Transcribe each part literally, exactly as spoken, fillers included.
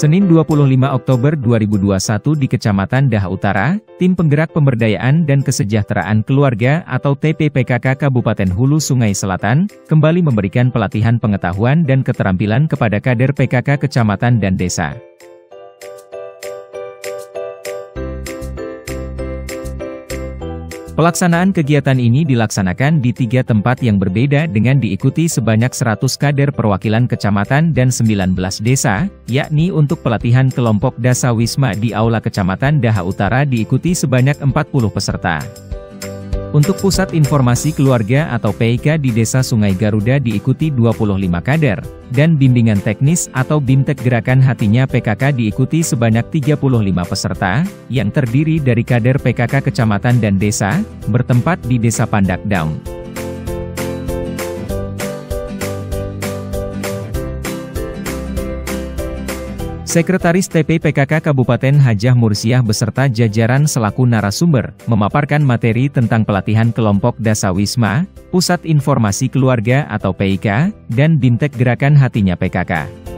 Senin dua puluh lima Oktober dua ribu dua puluh satu di Kecamatan Daha Utara, Tim Penggerak Pemberdayaan dan Kesejahteraan Keluarga atau T P P K K Kabupaten Hulu Sungai Selatan, kembali memberikan pelatihan pengetahuan dan keterampilan kepada kader P K K Kecamatan dan Desa. Pelaksanaan kegiatan ini dilaksanakan di tiga tempat yang berbeda dengan diikuti sebanyak seratus kader perwakilan kecamatan dan sembilan belas desa, yakni untuk pelatihan kelompok Dasawisma di Aula Kecamatan Daha Utara diikuti sebanyak empat puluh peserta. Untuk Pusat Informasi Keluarga atau P I K di Desa Sungai Garuda diikuti dua puluh lima kader, dan Bimbingan Teknis atau BIMTEK Gerakan Hatinya P K K diikuti sebanyak tiga puluh lima peserta, yang terdiri dari kader P K K Kecamatan dan Desa, bertempat di Desa Pandak Daung. Sekretaris T P P K K Kabupaten Hajah Mursiah beserta jajaran selaku narasumber, memaparkan materi tentang pelatihan kelompok Dasawisma, Pusat Informasi Keluarga atau P I K, dan BIMTEK Gerakan Hatinya P K K.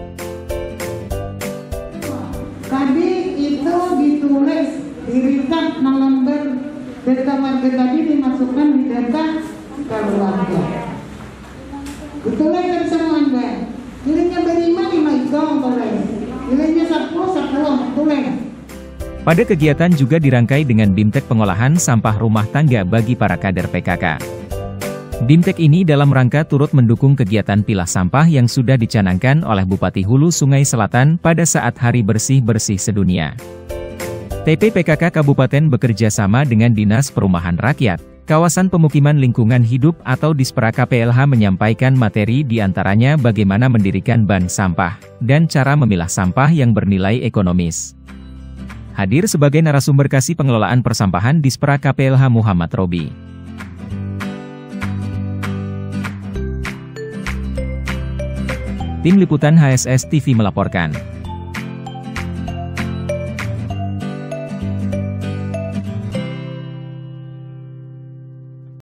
Tadi itu ditulis, diriset nomor data warga tadi dimasukkan di data keluarga. Ditulis dari semua Anda. Nilainya berlima, lima ikong boleh. Nilainya sepuluh, sepuluh, tulen. Pada kegiatan juga dirangkai dengan BIMTEK pengolahan sampah rumah tangga bagi para kader P K K. BIMTEK ini dalam rangka turut mendukung kegiatan pilah sampah yang sudah dicanangkan oleh Bupati Hulu Sungai Selatan pada saat Hari Bersih-Bersih Sedunia. T P P K K Kabupaten bekerja sama dengan Dinas Perumahan Rakyat, Kawasan Pemukiman Lingkungan Hidup atau Dispera K P L H menyampaikan materi diantaranya bagaimana mendirikan bank sampah, dan cara memilah sampah yang bernilai ekonomis. Hadir sebagai narasumber Kasih Pengelolaan Persampahan Dispera K P L H Muhammad Robi. Tim Liputan H S S T V melaporkan.